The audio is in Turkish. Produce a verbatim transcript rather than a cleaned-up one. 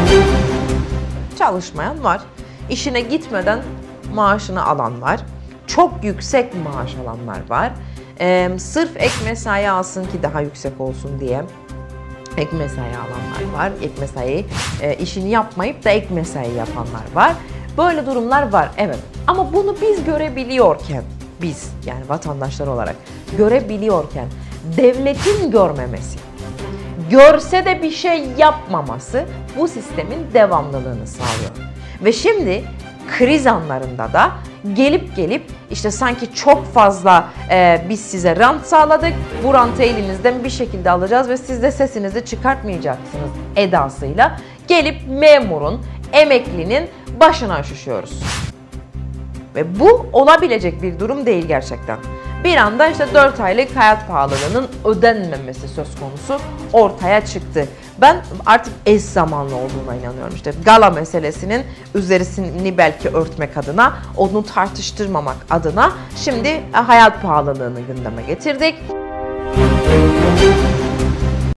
Çalışmayan var. İşine gitmeden maaşını alan var. Çok yüksek maaş alanlar var. Ee, sırf ek mesai alsın ki daha yüksek olsun diye ek mesai alanlar var. Ek mesai e, işini yapmayıp da ek mesai yapanlar var. Böyle durumlar var, evet. Ama bunu biz görebiliyorken, biz yani vatandaşlar olarak görebiliyorken devletin görmemesi, görse de bir şey yapmaması bu sistemin devamlılığını sağlıyor. Ve şimdi kriz anlarında da gelip gelip işte sanki çok fazla e, biz size rant sağladık, bu rantı elinizden bir şekilde alacağız ve siz de sesinizi çıkartmayacaksınız edasıyla gelip memurun, emeklinin başına üşüşüyoruz. Ve bu olabilecek bir durum değil gerçekten. Bir anda işte dört aylık hayat pahalılığının ödenmemesi söz konusu ortaya çıktı. Ben artık eş zamanlı olduğuna inanıyorum. İşte gala meselesinin üzerisini belki örtmek adına, onu tartıştırmamak adına şimdi hayat pahalılığını gündeme getirdik.